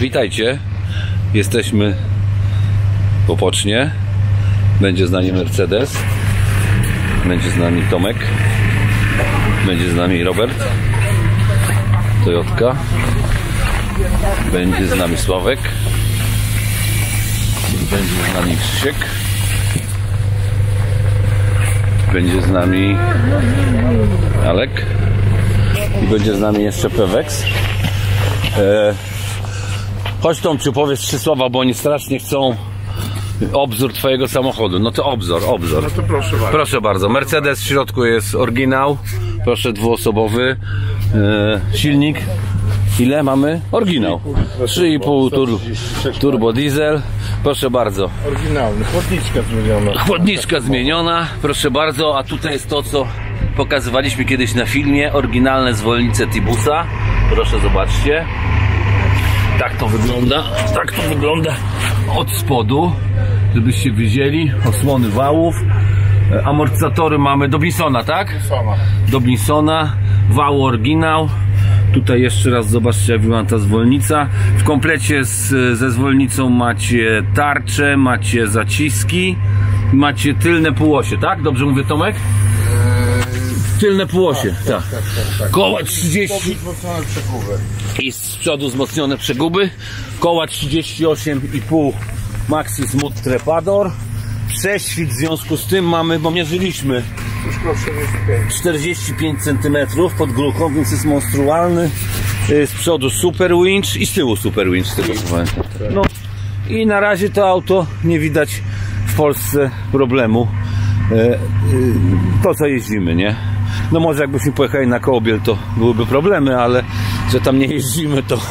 Witajcie, jesteśmy w Opocznie, będzie z nami Mercedes, będzie z nami Tomek, będzie z nami Robert, Toyotka, będzie z nami Sławek, będzie z nami Krzysiek, będzie z nami Alek i będzie z nami jeszcze Pewex. Chodź Tomciu, powiedz 3 słowa, bo oni strasznie chcą obzór twojego samochodu. No to obzór. No to proszę bardzo. Proszę bardzo. Mercedes w środku jest oryginał. Proszę, dwuosobowy. Silnik. Ile mamy? Oryginał. 3,5 turbo diesel. Proszę bardzo. Oryginalny. Chłodniczka zmieniona. Chłodniczka zmieniona. Proszę bardzo. A tutaj jest to, co pokazywaliśmy kiedyś na filmie. Oryginalne zwolnice Tibusa. Proszę, zobaczcie. Tak to wygląda od spodu, żebyście widzieli. Osłony wałów, amortyzatory mamy do Blisona, tak? Do Blisona, wał oryginał. Tutaj jeszcze raz zobaczcie, jak wygląda ta zwolnica. W komplecie ze zwolnicą macie tarczę, macie zaciski, macie tylne półosie, tak? Dobrze mówię, Tomek? Tylne półosie, tak. Koła 30 i z przodu wzmocnione przeguby. Koła 38,5 Maxi Smooth Trepador. Prześwit w związku z tym mamy, bo mierzyliśmy 45 cm pod gluką, więc jest monstrualny. Z przodu super winch i z tyłu super winch, z tego co pamiętam. No i na razie to auto nie widać w Polsce problemu. To co jeździmy, nie? No może jakbyśmy pojechali na Kołbiel, to byłyby problemy, ale że tam nie jeździmy, to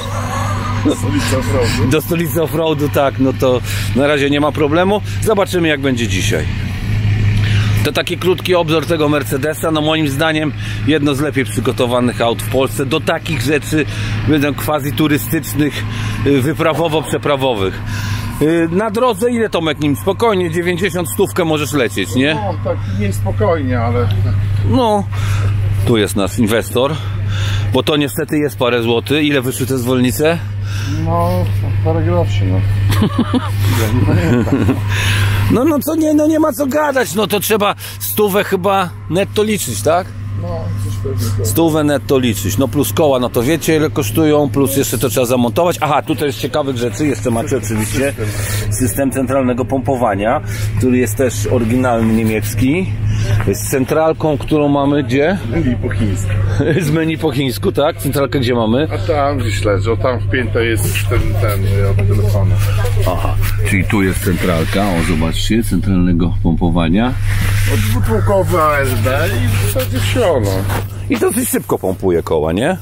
do stolicy offroadu, tak, no to na razie nie ma problemu. Zobaczymy, jak będzie dzisiaj. To taki krótki obzór tego Mercedesa. No moim zdaniem jedno z lepiej przygotowanych aut w Polsce do takich rzeczy, będą quasi turystycznych, wyprawowo-przeprawowych. Na drodze ile, Tomek, nim? Spokojnie 90 stówkę możesz lecieć, nie? No tak niespokojnie, ale... No, tu jest nasz inwestor, bo to niestety jest parę złotych. Ile wyszły te zwolnice? No, parę groszy, no. Nie pamiętam. No co nie, no nie ma co gadać, no to trzeba 100 chyba netto liczyć, tak? No, coś pewnie. 100 netto liczyć, no plus koła, no to wiecie ile kosztują, plus jeszcze to trzeba zamontować. Aha, tutaj jest ciekawych rzeczy, jeszcze macie oczywiście system centralnego pompowania, który jest też oryginalny niemiecki, z centralką, którą mamy gdzie? Menu po chińsku. Z menu po chińsku, tak? Centralkę gdzie mamy? A tam gdzieś leży, o tam wpięta jest ten od telefonu. Aha, czyli tu jest centralka, o zobaczcie, centralnego pompowania. Dwutłokowy ASD i w zasadzie wsiono. I dosyć szybko pompuje koła, nie?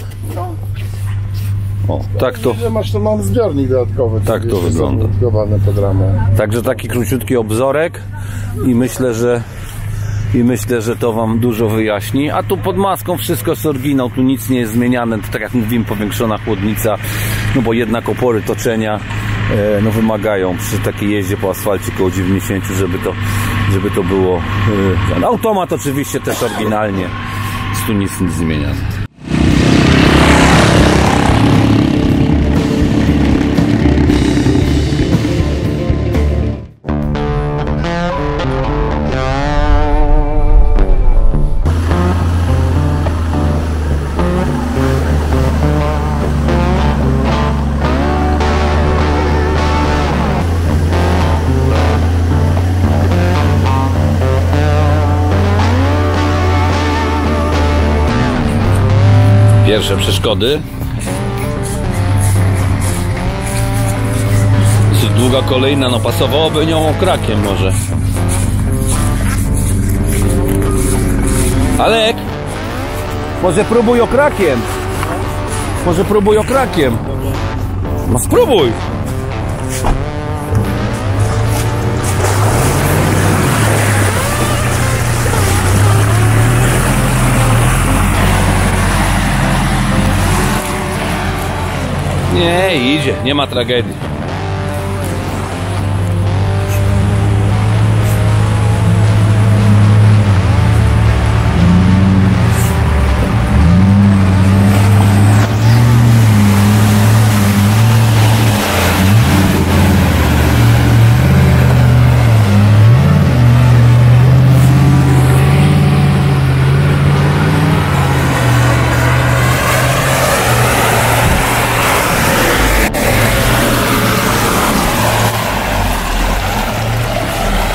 O, tak to. Że masz, to mam zbiornik dodatkowy. Tak to wygląda. Pod ramą. Także taki króciutki obzorek i myślę, że to wam dużo wyjaśni. A tu pod maską wszystko jest oryginał, tu nic nie jest zmieniane. To, tak jak mówiłem, powiększona chłodnica, no bo jednak opory toczenia no wymagają przy takiej jeździe po asfalcie koło 90, żeby to było. Automat oczywiście też oryginalnie, tu nic zmieniane. Pierwsze przeszkody. Dosyć długa kolejna, no pasowałoby nią okrakiem może. Alek, może próbuj okrakiem. No spróbuj. Nie, idzie, nie ma tragedii.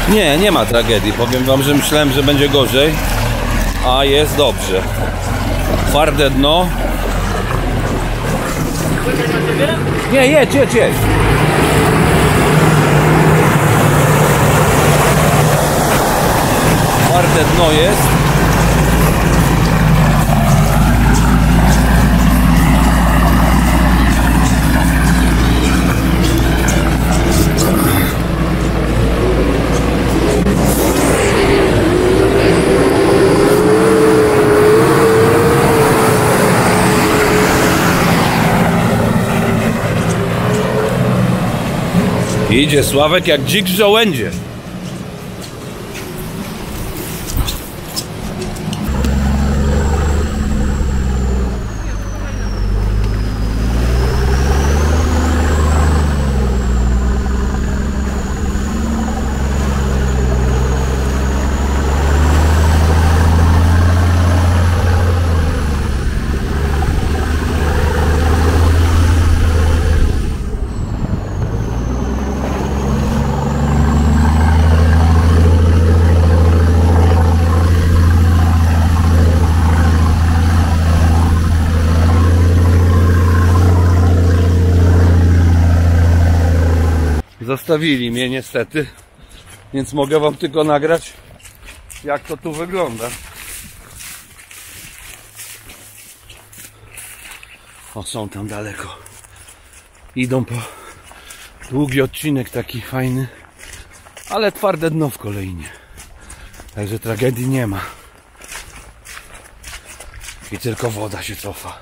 Nie, nie ma tragedii. Powiem wam, że myślałem, że będzie gorzej, a jest dobrze. Twarde dno. Nie, jedź. Twarde dno jest. Idzie Sławek jak dzik w żołędzie. Zostawili mnie niestety, więc mogę wam tylko nagrać, jak to tu wygląda. O, są tam daleko. Idą po długi odcinek taki fajny, ale twarde dno w kolejnie. Także tragedii nie ma. I tylko woda się cofa.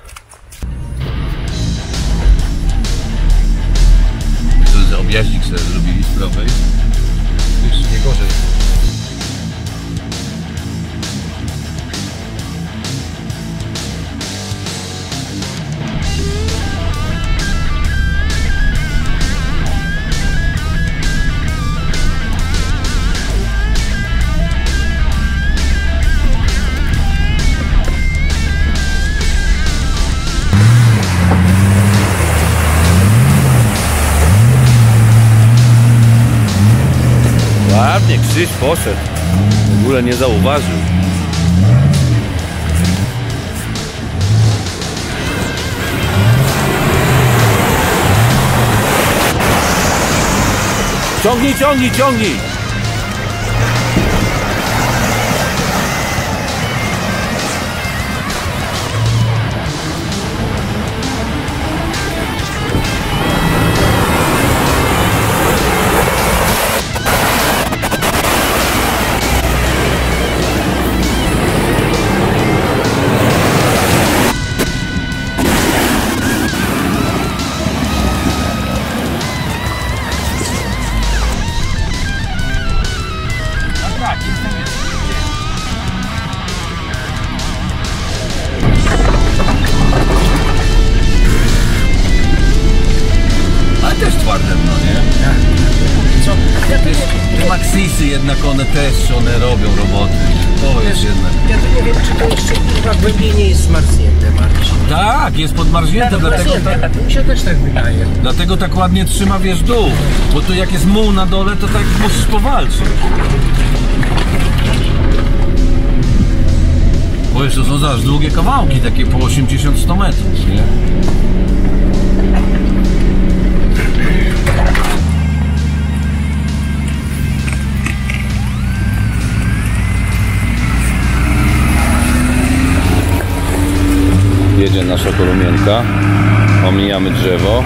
Objaździk sobie zrobili z prawej. Już nie gorzej. Ładnie Krzyś poszedł. W ogóle nie zauważył. Ciągnij! Maxisy jednak one robią roboty. To jest jednak. Ja to nie wiem, czy to jeszcze kurwa głębiej nie jest zmarznięte, Marcin. Tak, jest podmarznięte, dlatego tak, mi się też tak wydaje. Dlatego tak ładnie trzyma, wiesz, dół. Bo tu jak jest muł na dole, to tak musisz powalczyć. Bo jeszcze są zaraz długie kawałki, takie po 80-100 metrów, nie? Jedzie nasza kolumienka, omijamy drzewo.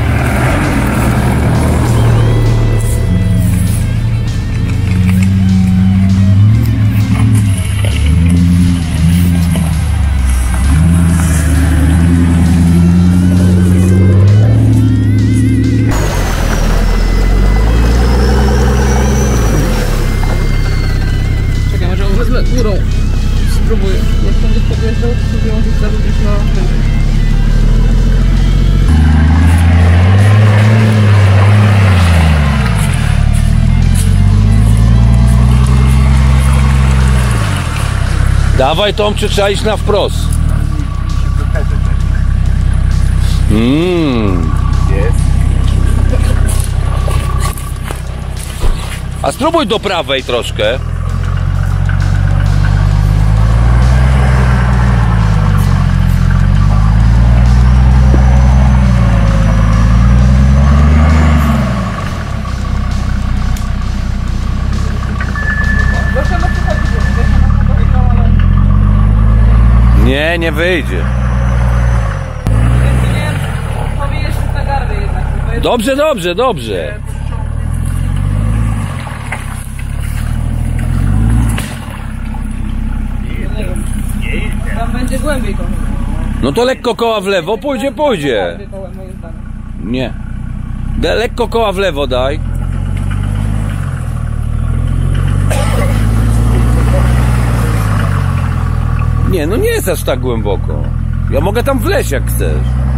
Czekaj, może on wezmę górą. Spróbuję. Jak będę podjeżdżał, to sobie on zarobić na tym. Dawaj Tomczy, trzeba iść na wprost. Jest. A spróbuj do prawej troszkę. Nie, nie wyjdzie. Dobrze, dobrze, dobrze. Tam będzie głębiej koło. No to lekko koła w lewo, pójdzie, pójdzie. Nie. Lekko koła w lewo daj. Nie, no nie jest aż tak głęboko. Ja mogę tam wleźć jak chcesz.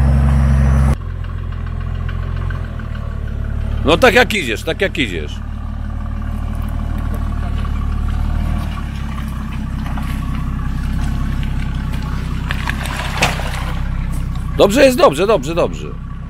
No tak jak idziesz, tak jak idziesz. Dobrze jest, dobrze, dobrze, dobrze.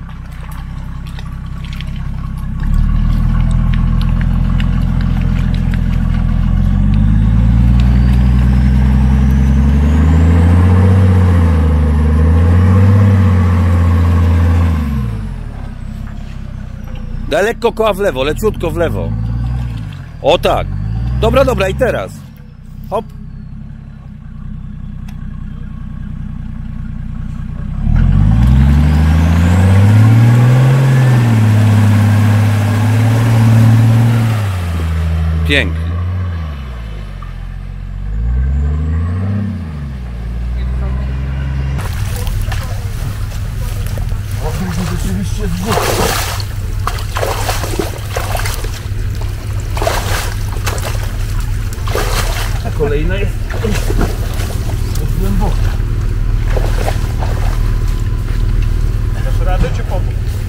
Daj lekko koła w lewo, leciutko w lewo. O tak. Dobra, dobra, i teraz. Hop. Pięknie. Rzeczywiście z góry. A kolejna jest głęboka. Dasz radę czy pomóc?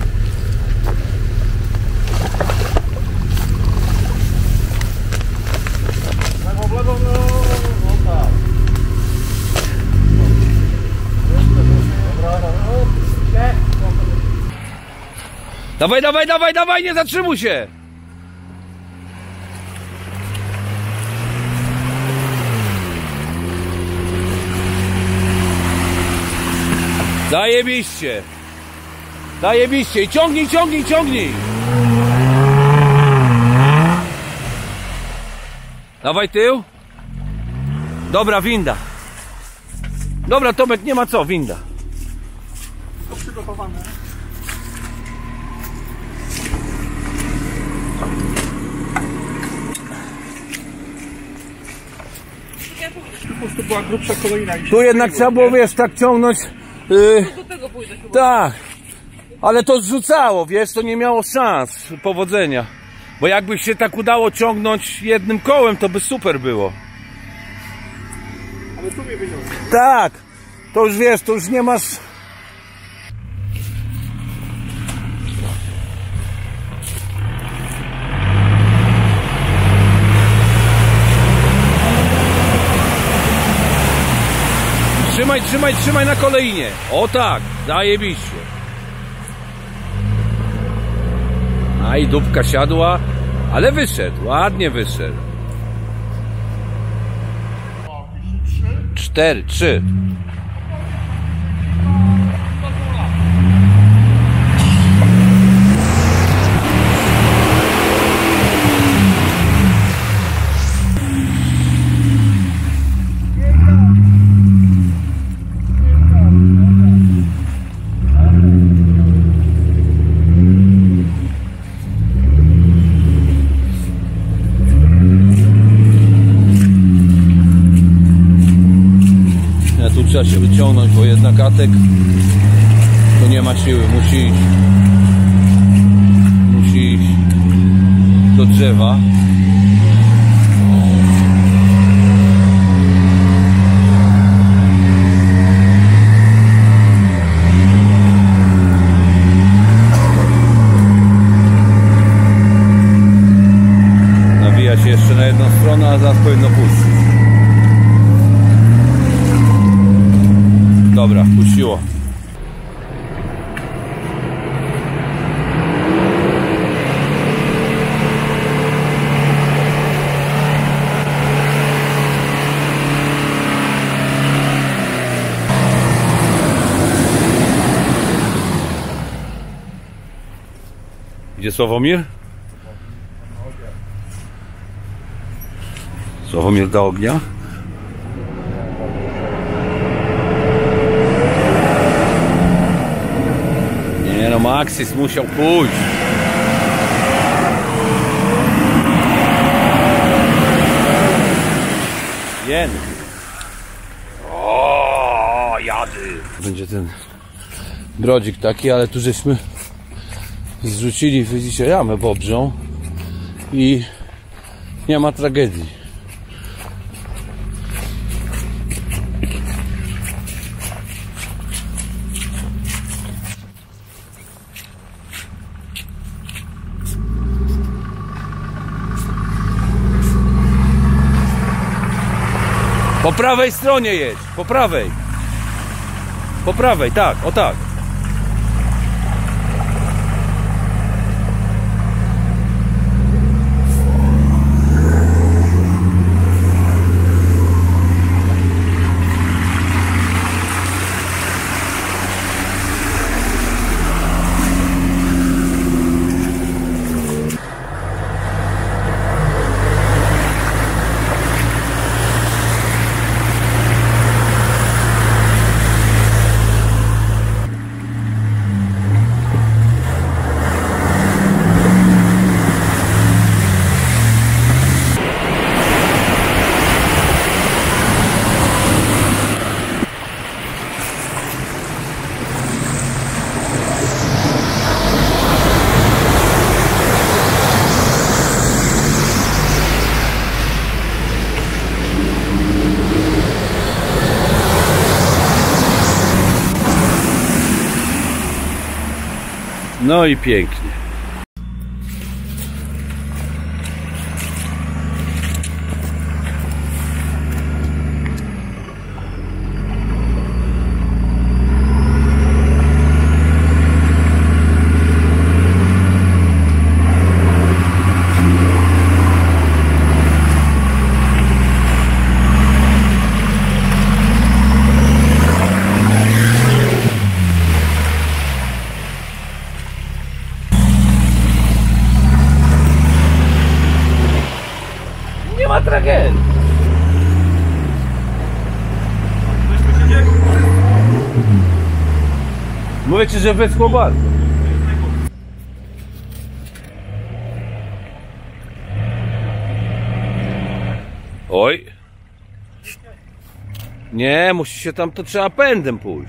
W lewo, no tak. Dawaj, dawaj, dawaj, dawaj, nie zatrzymuj się! Zajebiście! Zajebiście! I ciągnij, ciągnij, ciągnij! Dawaj tył. Dobra, winda. Dobra, Tomek, nie ma co, winda. To przygotowane. Po prostu była grubsza kolejna. Tu jednak trzeba było, wiesz, tak ciągnąć. Do tego pójdę chyba. Tak. Ale to zrzucało, wiesz, to nie miało szans powodzenia. Bo jakby się tak udało ciągnąć jednym kołem, to by super było. Ale tu mnie wyniosło. Tak. To już wiesz, to już nie masz... Trzymaj, trzymaj, trzymaj na kolejnie. O tak, zajebiście. A i dupka siadła, ale wyszedł, ładnie wyszedł. 4, 3. Trzeba się wyciągnąć, bo jednak Atek to nie ma siły, musi iść do drzewa. Nawija się jeszcze na jedną stronę, a zaraz powinno puścić. Dobra, puściło. Gdzie Sławomir? Sławomir do ognia. Nie no, Maxis musiał pójść. Jen. O, jady. Będzie ten brodzik taki, ale tu żeśmy zrzucili, widzicie, jamę bobrzą i nie ma tragedii. Po prawej stronie jedź, po prawej. Po prawej, tak, o tak. No i pięknie. Nie ma tragedii. Mówię ci, że wyschło bardzo. Oj. Nie, musi się tam, to trzeba pędem pójść.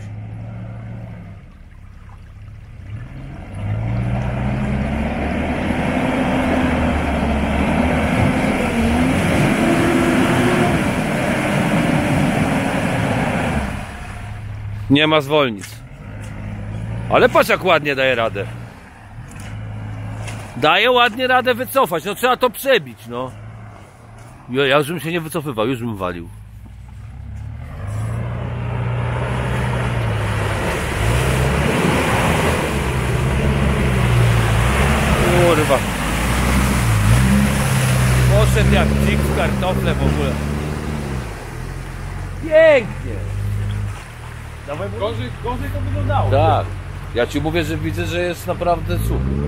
Nie ma zwolnic. Ale patrz, jak ładnie daje radę. Daje ładnie radę wycofać. No trzeba to przebić, no. Ja już bym się nie wycofywał, już bym walił. Kurwa. Poszedł jak dzik w kartofle w ogóle. Pięknie. Gorzej to wyglądało. Tak. Ja ci mówię, że widzę, że jest naprawdę super.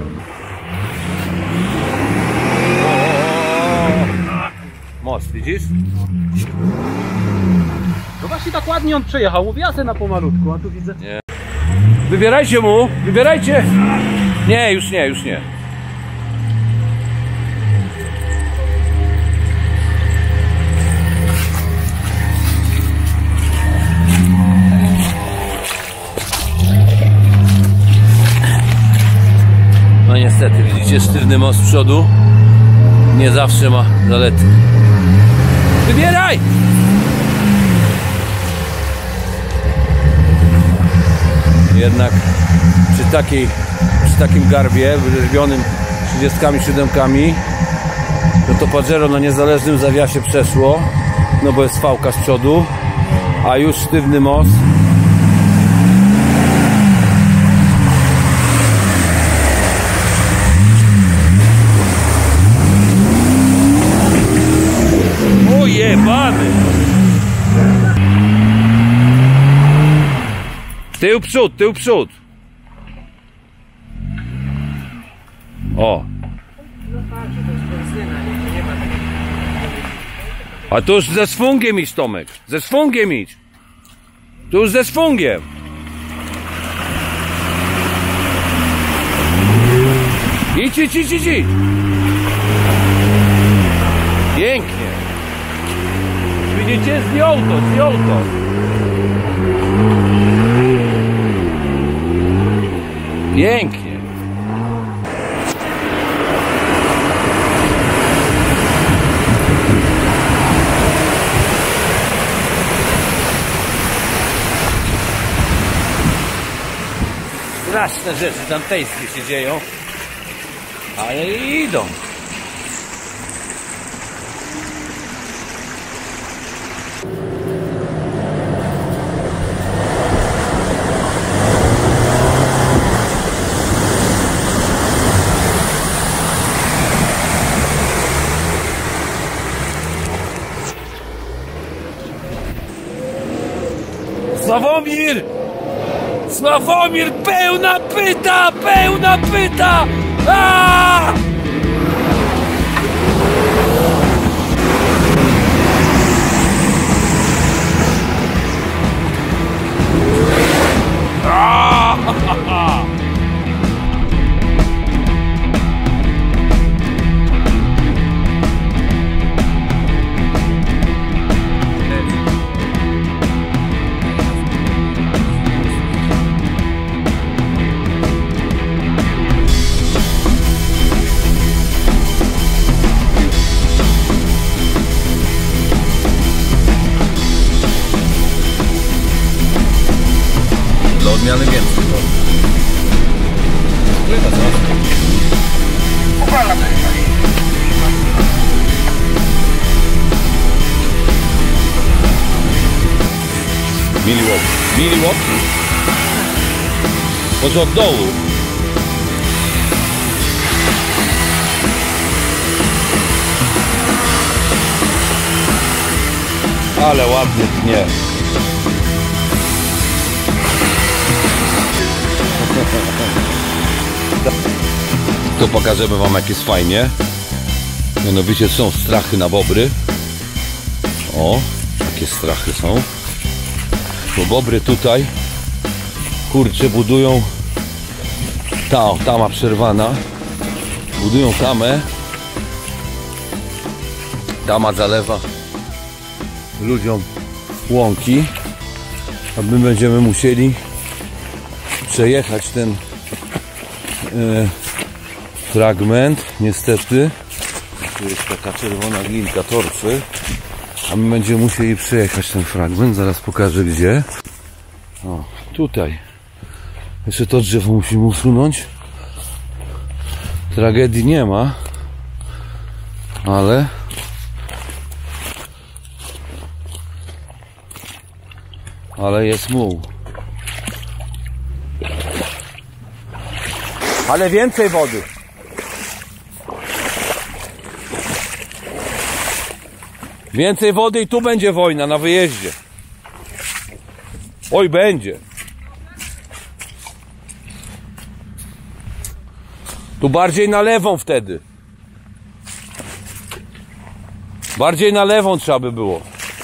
Most, widzisz? No właśnie tak ładnie on przejechał, mówię, ja na pomalutku, a tu widzę... Nie. Wybierajcie mu, wybierajcie! Nie, już nie, już nie. No niestety, widzicie, sztywny most z przodu nie zawsze ma zalety. Wybieraj! Jednak przy takim garbie wyrzeźbionym 37, no to Pajero na niezależnym zawiasie przeszło, no bo jest fałka z przodu, a już sztywny most. Ojebany! Tył przód, tył przód. O. No fakt, że to jest benzyna, nie ma takiego. A tu już ze swungiem idź, Tomek. Ze swungiem idź. Tu już ze swungiem. Idź, idź, idź, idź, idź. Pięknie. Widzicie? Zdjął to, zdjął to. Pięknie. Straszne rzeczy dantejskie się dzieją, ale idą. Sławomir! Sławomir, pełna pyta! Pełna pyta! Aaaa! Dla odmiany więcej. Chyba co? Miliłop. Miliłop? Może od dołu. Ale ładnie tnie. To pokażemy wam, jak jest fajnie. Mianowicie są strachy na bobry. O, jakie strachy są. Bo bobry tutaj, kurczę, budują. Tama przerwana. Budują tamę. Tama zalewa ludziom łąki. A my będziemy musieli przejechać ten fragment, niestety. Tu jest taka czerwona glinka torcy, a my będziemy musieli przejechać ten fragment. Zaraz pokażę gdzie. O, tutaj. Jeszcze to drzewo musimy usunąć. Tragedii nie ma, ale jest muł. Ale więcej wody. Więcej wody i tu będzie wojna na wyjeździe. Oj, będzie. Tu bardziej na lewą wtedy. Bardziej na lewą trzeba by było.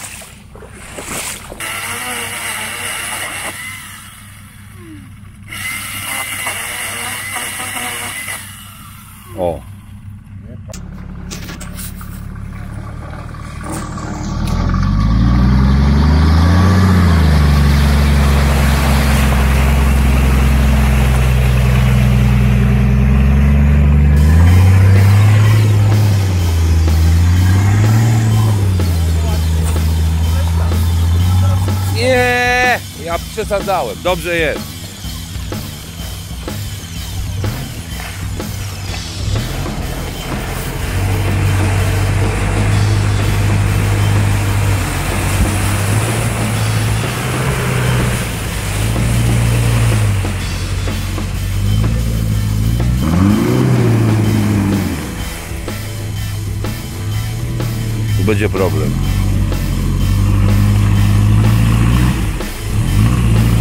O. Nie, ja przesadzałem. Dobrze jest. Tu będzie problem.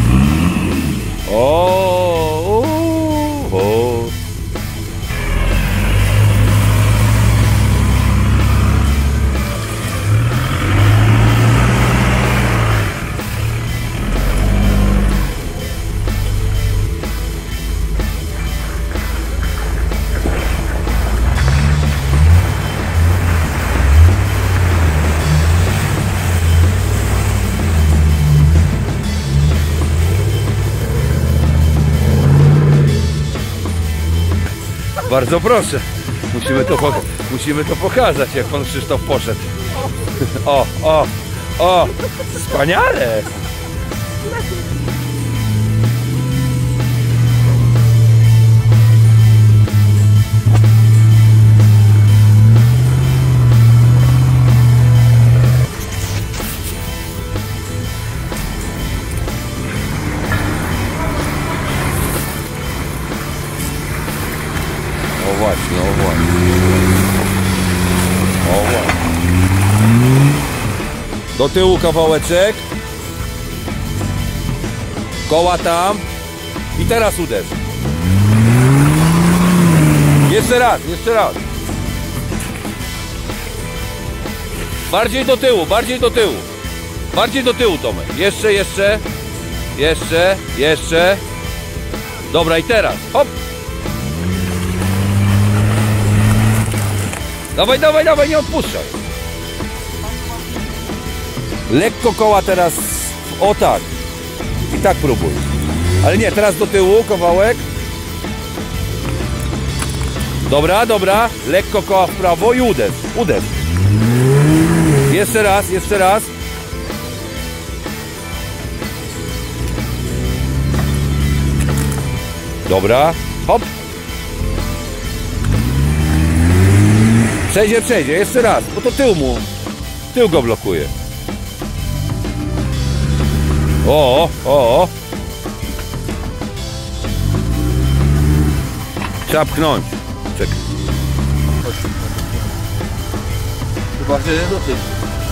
O. Bardzo proszę. Musimy to pokazać, jak pan Krzysztof poszedł. O, wspaniale! O właśnie. Do tyłu kawałeczek. Koła tam. I teraz uderz. Jeszcze raz. Bardziej do tyłu. Bardziej do tyłu, Tomek. Jeszcze. Dobra, i teraz. Hop. Dawaj, nie odpuszczaj. Lekko koła teraz. O tak. I tak próbuj. Ale nie, teraz do tyłu kawałek. Dobra. Lekko koła w prawo i uderz. Jeszcze raz. Dobra. Hop. Przejdzie. Jeszcze raz. Bo to tył go blokuje. O. Trzeba pchnąć. Czekaj. Chyba się nie dotyczy.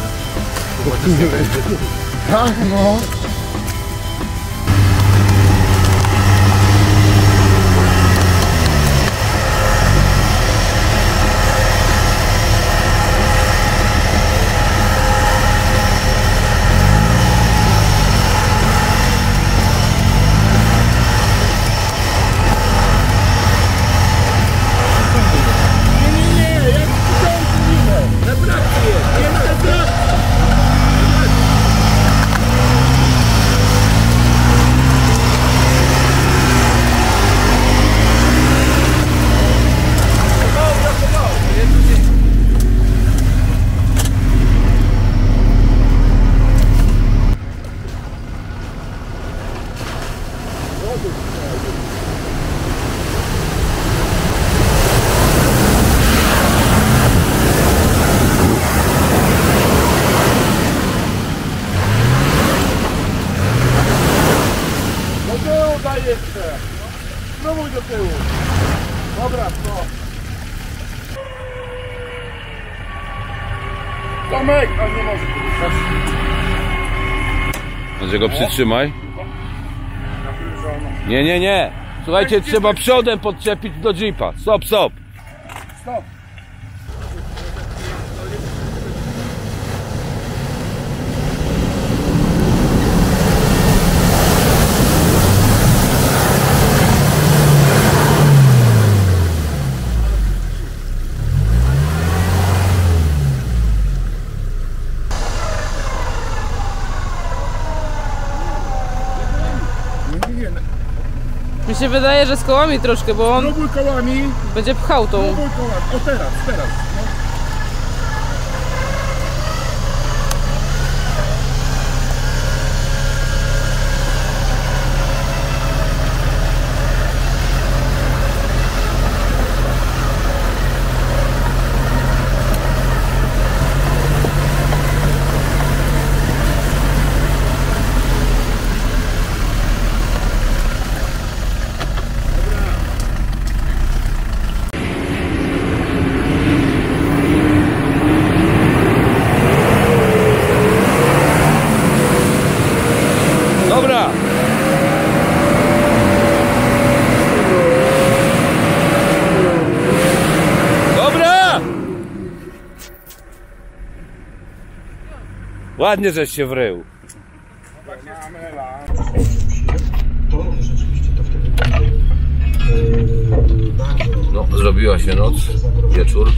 Tak, no. Spróbuj do tyłu. Dobra, no. Tomek, a nie może. Może go przytrzymaj. Nie. Słuchajcie, trzeba przodem podczepić do jeepa. Stop. Stop. Mi się wydaje, że z kołami troszkę, bo on Spróbuj kołami. będzie pchał tą. Spróbuj kołami. O teraz. No. Ładnie żeś się wrył. No, zrobiła się noc, wieczór.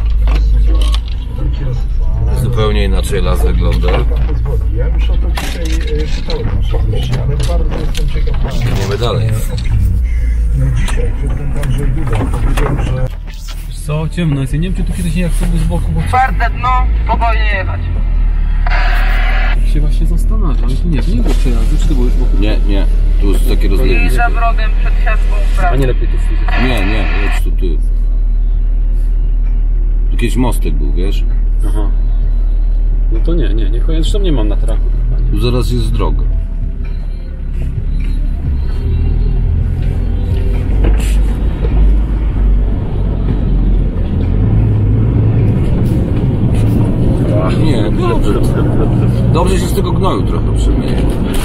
Zupełnie inaczej las wygląda. Ja już o to dzisiaj czytałem nasze gości, ale bardzo jestem ciekaw. Idziemy dalej. No dzisiaj prezydent Andrzej Duda powiedział, że co? Ciemno jest. Ja nie wiem, czy tu kiedyś nie jak sobie z boku, bo Czwarte dno, spokojnie jechać. się właśnie zastanawiam. Ale tu nie było przejazdu, czy to było już wokół? Nie. Tu jest takie I rozlewisko. za wrogiem przed siatką w A prawo. nie lepiej tu słyszeć. Nie, jedź tu ty. Tu kiedyś mostek był, wiesz? Aha. No to nie chodź. Zresztą nie mam na traku. Tu zaraz jest droga. Nie, dobrze się z tego gnoju trochę przemienił.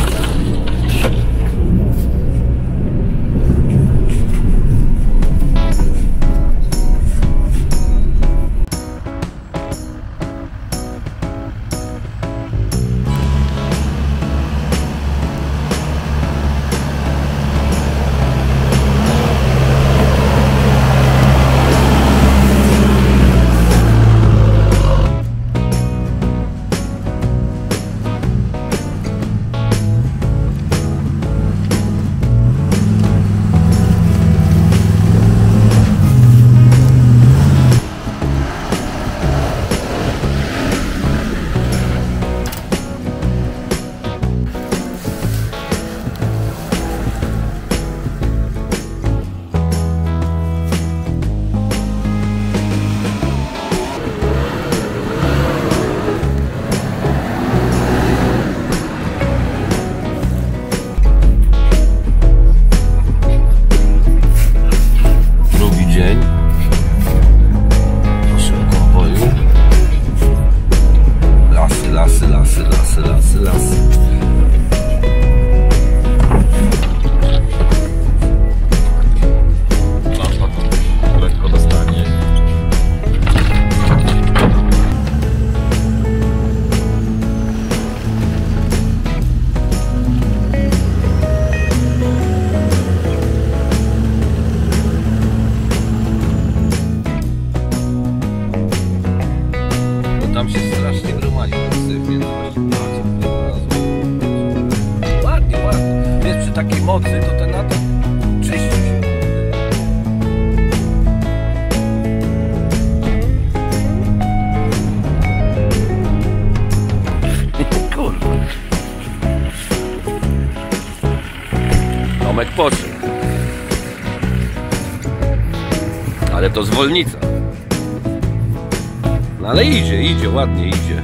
Lasy. Lampa to lekko dostanie. Bo tam się strasznie gromadzi. Ładnie. Wiesz, przy takiej mocy to ten atak czyści się. Kurwa. Tomek poszedł. Ale to zwolnica. No ale idzie, ładnie idzie.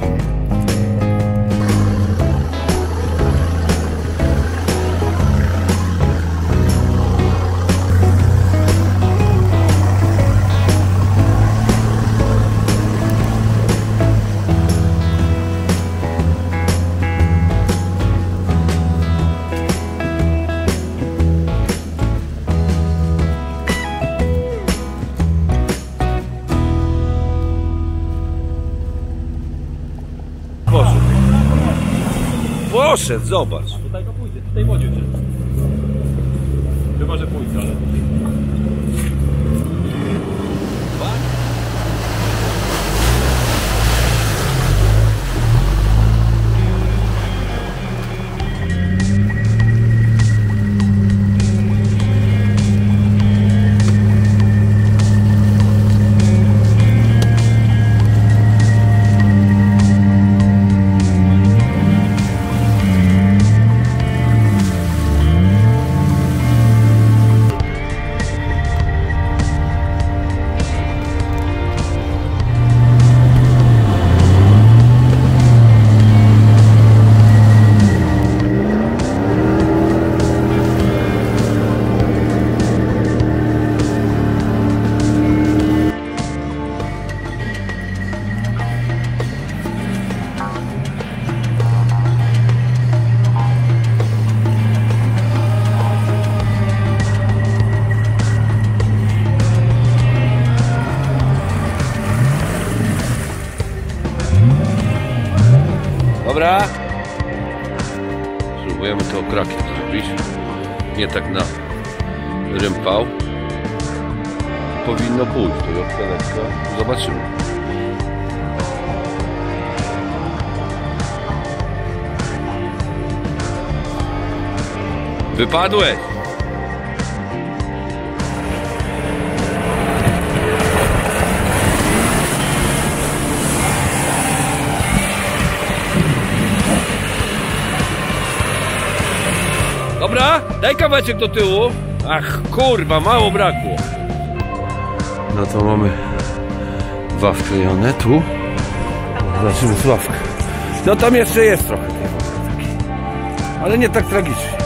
Poszedł, zobacz. Tutaj to pójdzie, tutaj wodzie. Chyba, że pójdzie, ale... Dobra. Spróbujemy to okrakiem zrobić. Nie tak na rympał. Powinno pójść. To lekko. Zobaczymy. Wypadłeś! Daj kawałeczek do tyłu. Ach, kurwa, mało brakło. No to mamy dwa wklejone tu. Zobaczymy Sławkę. No tam jeszcze jest trochę tej wody, ale nie tak tragicznie.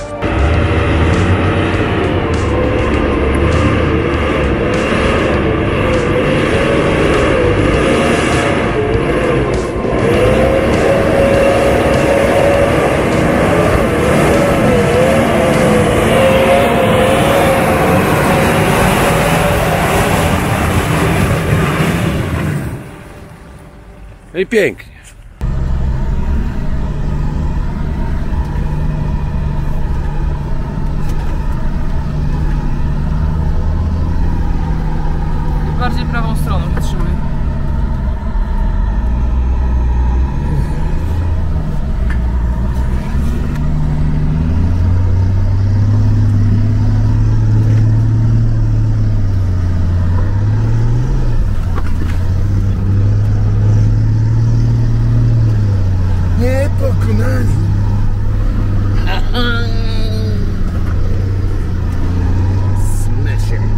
No i pięknie. Bardziej prawą stroną wytrzymuj. Niepokonani. Smash it.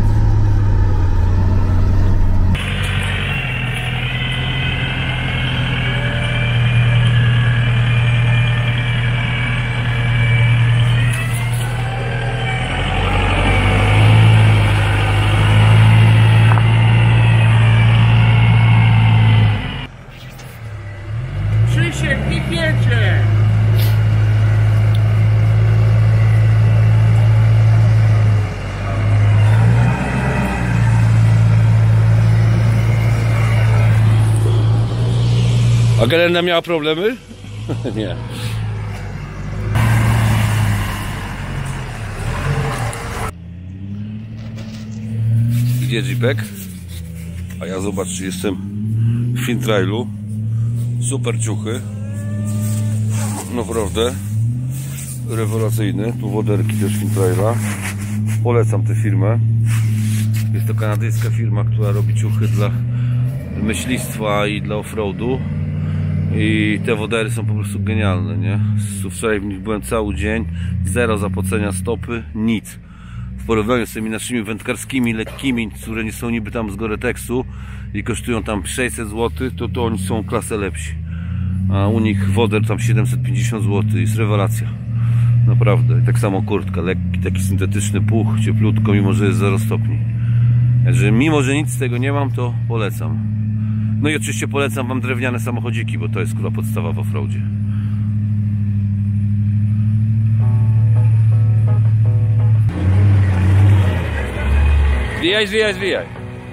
Krzysiek, klikniecie! A Galena miała problemy? Nie. Idzie jeepek. A ja zobaczcie, jestem w Fintrailu. Super ciuchy. Naprawdę. Rewelacyjny. Tu woderki też Fintraila. Polecam tę firmę. Jest to kanadyjska firma, która robi ciuchy dla myślistwa i dla offroadu. I te wodery są po prostu genialne, nie? Wczoraj w nich byłem cały dzień. Zero zapłacenia stopy, nic. W porównaniu z tymi naszymi wędkarskimi, lekkimi, które nie są niby tam z Gore-Texu i kosztują tam 600 zł, to oni są klasę lepsi. A u nich woder tam 750 zł. Jest rewelacja. Naprawdę. I tak samo kurtka, lekki, taki syntetyczny puch, cieplutko, mimo że jest 0 stopni. Także mimo że nic z tego nie mam, to polecam. No i oczywiście polecam wam drewniane samochodziki, bo to jest kurwa podstawa w offroadzie. Zwijaj, zwijaj, zwijaj.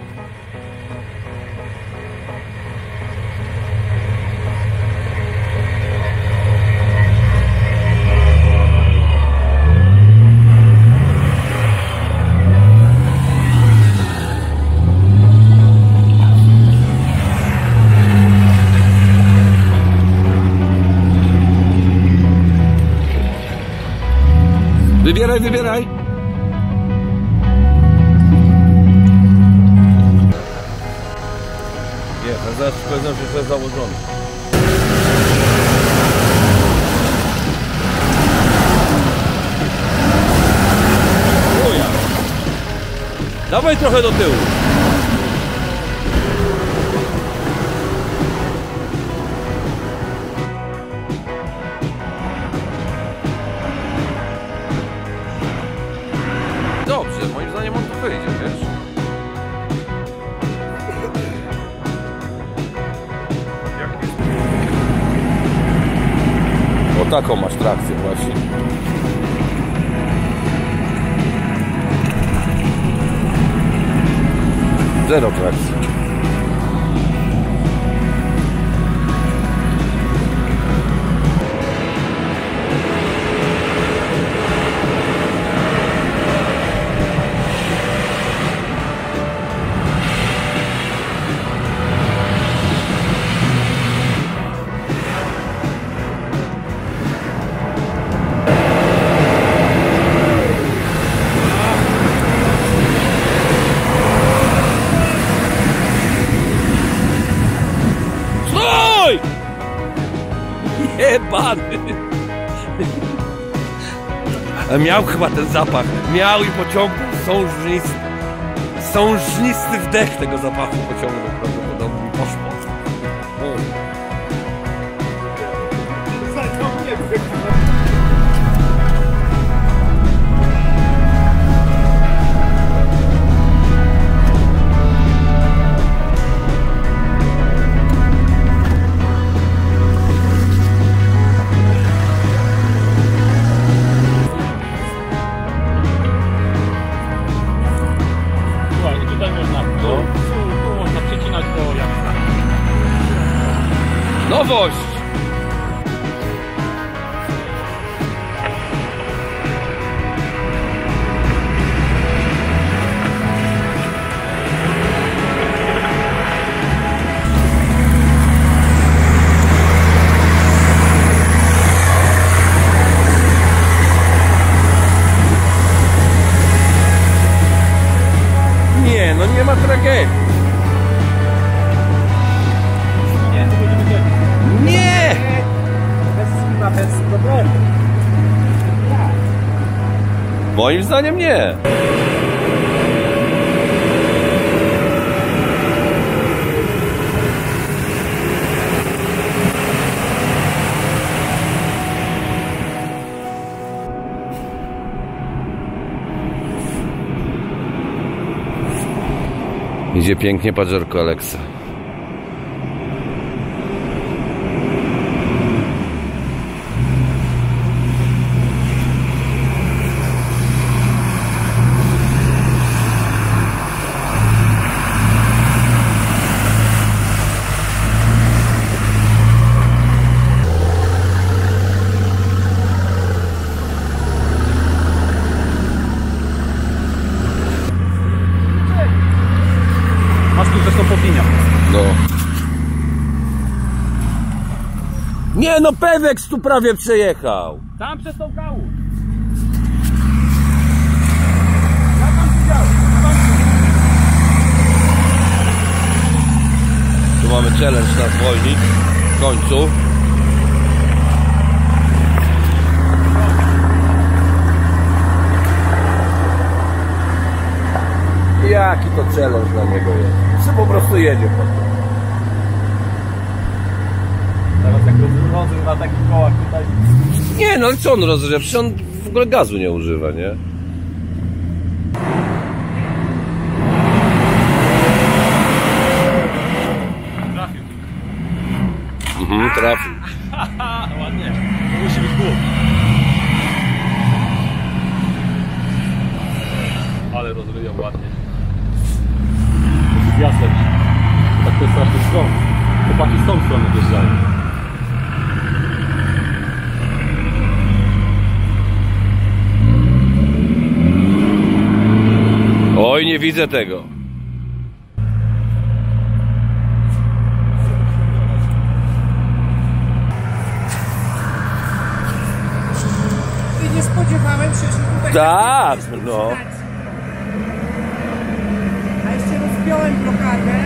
Wybieraj, wybieraj. Nie, to zaraz powiedział, że to jest założone. Uja. Dawaj trochę do tyłu. Dobrze, moim zdaniem on tu wyjdzie, wiesz? O taką masz trakcję właśnie. Zero trakcji. Jebany! Miał chyba ten zapach. Miał i pociągnął sążnisty wdech tego zapachu pociągnął prawdopodobnie i poszło. Nowość! Nie, no nie ma tragedii. Nie! Bez problemu. Moim zdaniem nie. Idzie pięknie Pajero Alexa. No. Nie no, Pewex tu prawie przejechał. Tam przez tą kałuż. Tu mamy challenge na zwolnić w końcu. Jaki to challenge dla niego jest? Co po prostu jedzie po to. Teraz jak rozumiem na takich kołach tutaj. Nie no, co on rozrzewa? Przecież on w ogóle gazu nie używa, nie? Trafił. Trafił. Ładnie. To musi być głów. Ale rozryją ładnie. Jasne. Tak to jest straszny stron. Chłopaki z tą stroną wjeżdżają. Oj, nie widzę tego. Nie spodziewałem się, że tutaj... Tak, no. A jeszcze rozpiąłem blokadę.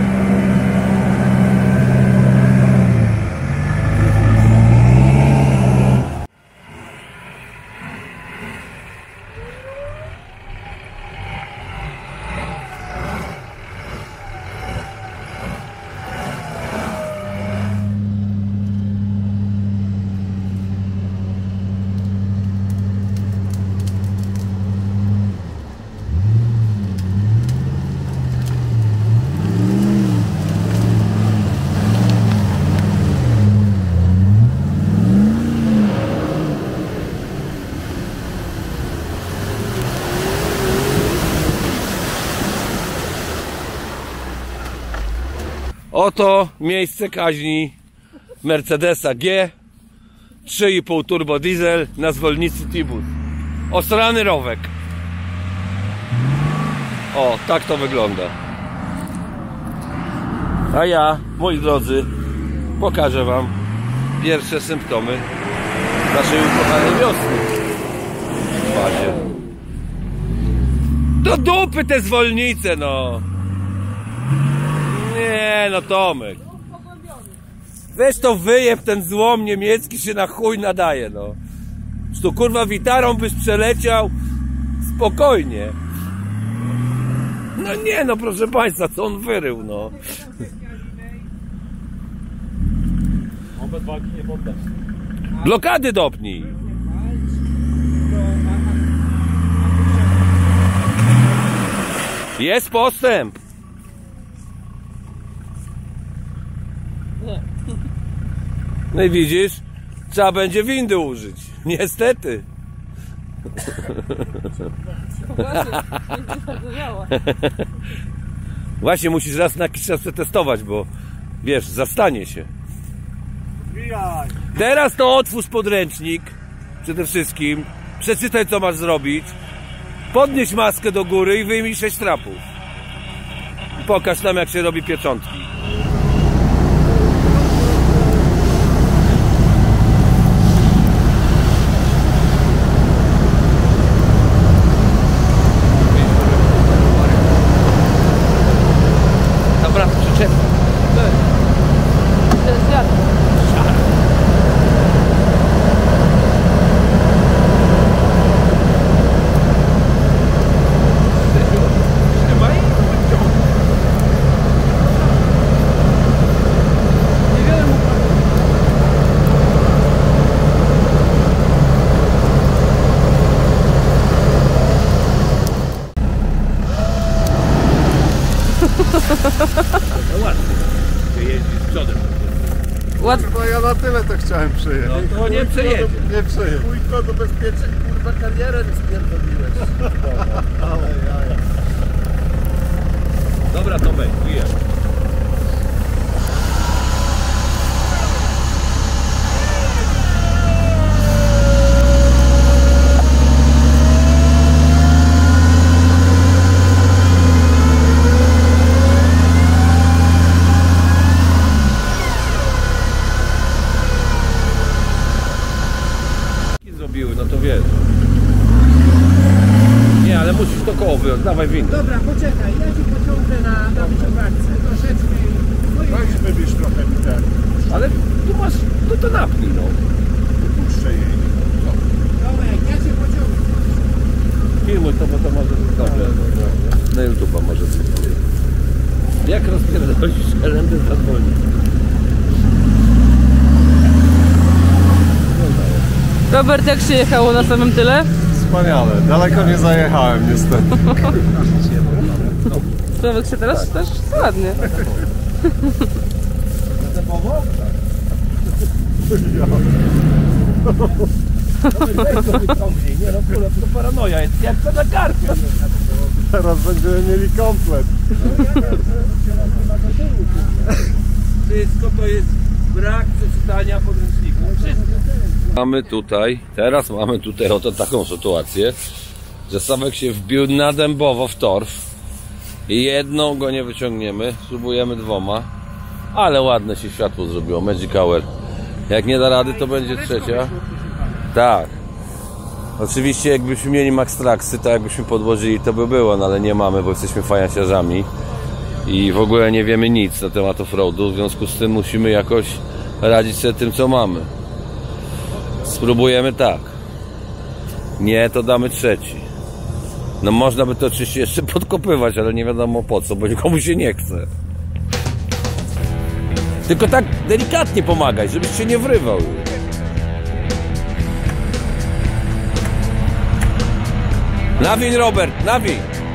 Oto miejsce kaźni Mercedesa G 3,5 turbo diesel na zwolnicy Tibus. Osrany rowek. O, tak to wygląda. A ja, moi drodzy, pokażę wam pierwsze symptomy naszej ukochanej wiosny. Patrzcie. Do dupy te zwolnice, no! Nie, no Tomek. Weź to wyjeb, ten złom niemiecki się na chuj nadaje, no. Z tu kurwa witarą byś przeleciał spokojnie. No nie no, proszę państwa, co on wyrył, no. On bez walki nie podda. Blokady dopnij. Jest postęp. No i widzisz, trzeba będzie windy użyć. Niestety. Właśnie musisz raz na jakiś czas przetestować, bo wiesz, zastanie się. Teraz to otwórz podręcznik. Przede wszystkim przeczytaj, co masz zrobić. Podnieś maskę do góry i wyjmij 6 trapów. I pokaż nam, jak się robi pieczątki. Dobra, przyczepa. To jest wiatr. No ładnie. Ty jeździsz przodem. Kurwa, ja na tyle to chciałem przejechać. No to nie przejedzie. Nie przejedzie. Wujko, to bezpiecznie, kurwa, karierę nie spierdoliłeś. Ale jaja. Dobra, to weź, wyjeżdż. Zrobiły, no to wiesz. Nie, ale musisz to koło wyjąć, dawaj windę. Dobra, poczekaj, ja ci pociągnę na wyczuwarce. Troszeczkę. Weźmy byś trochę ten. Ale tu masz, no to napnij, no. Puszczę jej. Tomek, ja cię pociągnę. Filmuj to, bo to może być dobre. Na YouTube'a może być. Jak rozpierdolisz elementy zadzwoni? Robert, jak się jechało na samym tyle? Wspaniale. Daleko nie zajechałem niestety. Sławek się teraz też ładnie. Nie no, kurwa, to paranoja jest, jak to na karpie. Teraz będziemy mieli komplet. Wszystko to jest brak przeczytania podręcznika. Teraz mamy tutaj oto taką sytuację, że Sławek się wbił na dębowo w torf i jedną go nie wyciągniemy, spróbujemy 2, ale ładne się światło zrobiło, Magic Hour. Jak nie da rady, to będzie 3. Tak. Oczywiście jakbyśmy mieli Max Traxy, to jakbyśmy podłożyli, to by było, no ale nie mamy, bo jesteśmy fajasiarzami i w ogóle nie wiemy nic na temat offroadu, w związku z tym musimy jakoś radzić sobie tym, co mamy. Spróbujemy tak. Nie, to damy 3. No można by to oczywiście jeszcze podkopywać, ale nie wiadomo po co, bo nikomu się nie chce. Tylko tak delikatnie pomagaj, żebyś się nie wrywał. Nawiń, Robert, nawiń!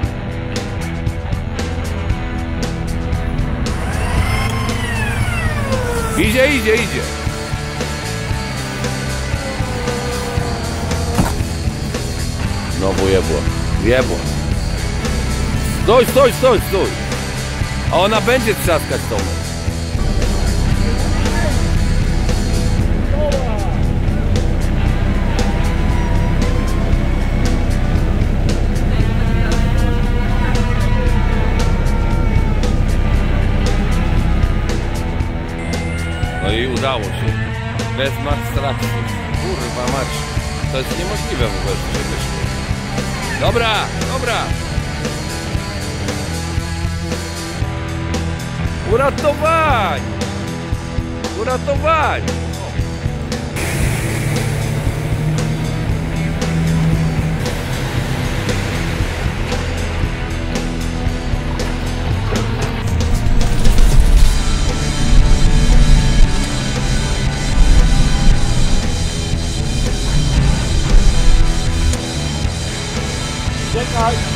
Idzie, idzie, idzie! Znowu jebło. Jebło. Stój, stój, stój, stój! A ona będzie trzaskać tą. No i udało się. Bez matstracji. Kurwa mać. To jest niemożliwe w ogóle, że wyszło. Dobra, dobra. Uratowań! Uratowań! Bye.